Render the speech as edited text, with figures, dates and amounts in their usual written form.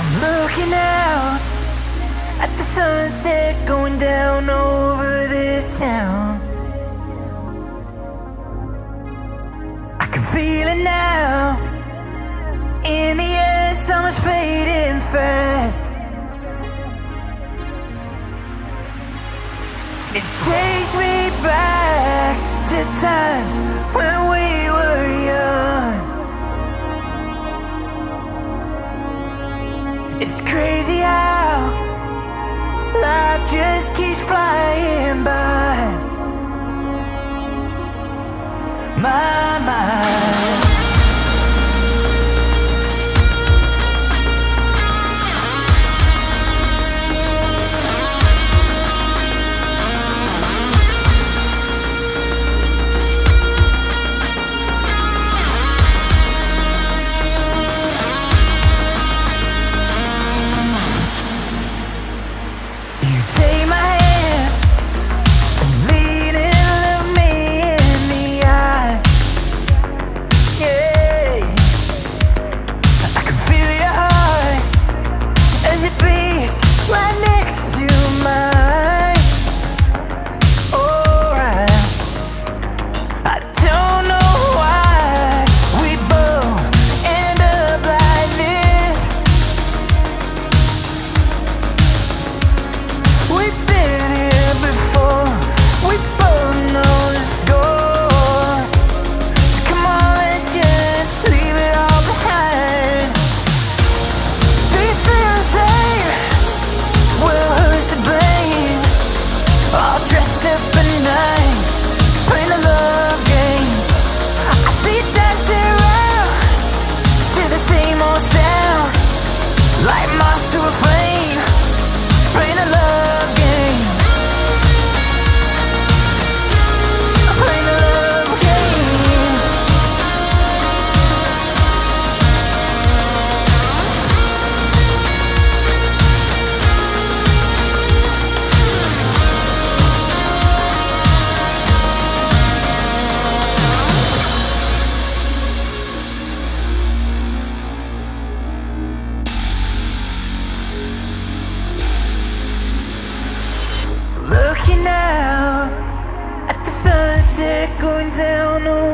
Looking out at the sunset going down over this town. I can feel it now. In the air, summer's fading fast. It takes me back to times when we were young. It's crazy how life just keeps flying by my mind. Looking out at the sunset going down